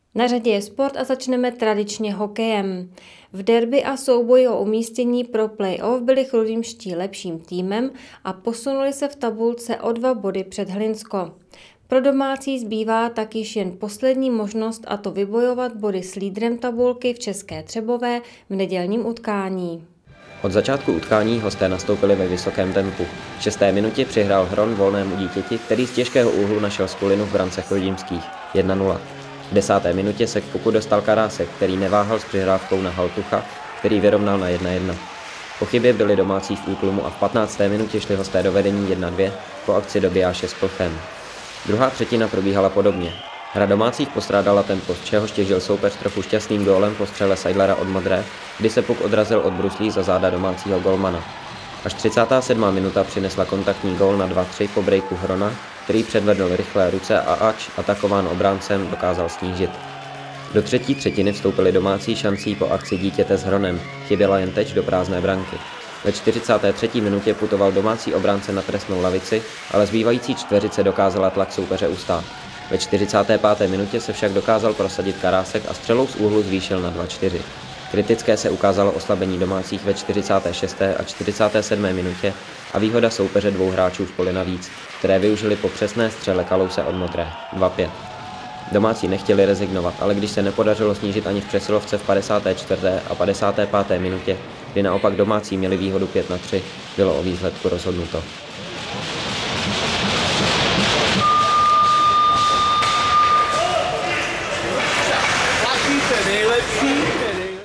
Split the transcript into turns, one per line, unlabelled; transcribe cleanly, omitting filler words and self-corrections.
Na řadě je sport a začneme tradičně hokejem. V derby a souboji o umístění pro play-off byli chrudimští lepším týmem a posunuli se v tabulce o 2 body před Hlinsko. Pro domácí zbývá tak již jen poslední možnost, a to vybojovat body s lídrem tabulky v České Třebové v nedělním utkání.
Od začátku utkání hosté nastoupili ve vysokém tempu. V 6. minutě přihrál hron volnému dítěti, který z těžkého úhlu našel skulinu v brance chrudimských 1-0. V 10. minutě se k puku dostal Karásek, který neváhal s přihrávkou na Haltucha, který vyrovnal na 1-1. Po chybě byli domácí v útlumu a v 15. minutě šli hosté do vedení 1-2 po akci Dobijáše s Plchem. Druhá třetina probíhala podobně. Hra domácích postrádala tempo, z čehož těžil soupeř trochu šťastným gólem po střele Seidlera od modré, kdy se puk odrazil od bruslí za záda domácího golmana. Až 37. minuta přinesla kontaktní gól na 2-3 po breaku Hrona, který předvedl rychlé ruce a ač atakován obráncem dokázal snížit. Do třetí třetiny vstoupili domácí šancí po akci dítěte s Hronem, chyběla jen teč do prázdné branky. Ve 43. minutě putoval domácí obránce na trestnou lavici, ale zbývající čtveřice dokázala tlak soupeře ustát. Ve 45. minutě se však dokázal prosadit Karásek a střelou z úhlu zvýšil na 2-4. Kritické se ukázalo oslabení domácích ve 46. a 47. minutě a výhoda soupeře 2 hráčů v poli navíc, které využili po přesné střele Kalouse od modré 2-5. Domácí nechtěli rezignovat, ale když se nepodařilo snížit ani v přesilovce v 54. a 55. minutě, kdy naopak domácí měli výhodu 5-3, bylo o výsledku rozhodnuto.